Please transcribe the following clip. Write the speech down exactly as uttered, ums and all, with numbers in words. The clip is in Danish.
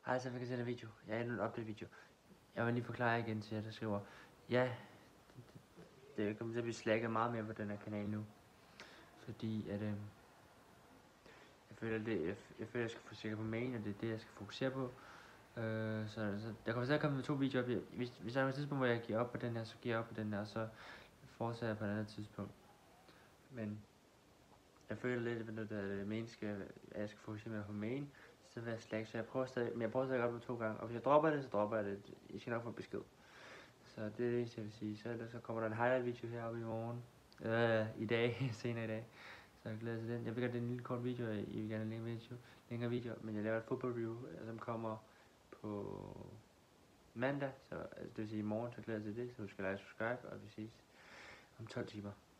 Hej, så fik jeg sendt en video. Jeg er endnu en update-video. Jeg vil lige forklare igen til jer, der skriver, ja, det, det kommer til at blive slækket meget mere på den her kanal nu. Fordi at, øh, jeg føler, det, jeg, jeg føler, jeg skal fokusere på main, og det er det, jeg skal fokusere på. Øh, så, så der kommer til at komme med to videoer op. Jeg, hvis, hvis der er et tidspunkt, hvor jeg giver op på den her, så giver jeg op på den her, og så fortsætter jeg på et andet tidspunkt. Men jeg føler lidt, at det main skal, at jeg skal fokusere mere på main, så vil jeg slække, så jeg prøver stadig, men jeg prøver stadig op på to gange, og hvis jeg dropper det, så dropper jeg det. I skal nok få besked. Så det er det eneste, jeg vil sige. Så ellers så kommer der en highlight video heroppe i morgen. Øh, i dag, senere i dag. Så jeg glæder til den. Jeg ved godt, det er en lille kort video, I vil gerne have en video, længere video, men jeg laver et fodboldreview, som kommer på mandag, så altså, det vil sige i morgen, så glæder jeg til det, så husk at like og subscribe, og vi ses om tolv timer.